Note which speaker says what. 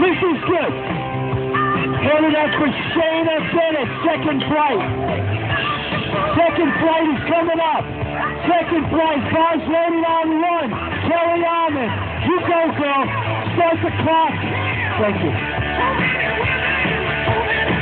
Speaker 1: This is good. Headed up for Shayna Bennett, second flight. Second flight is coming up. Second flight, bars loaded on one. Kelly Almond, you go, girl. Start the clock. Thank you.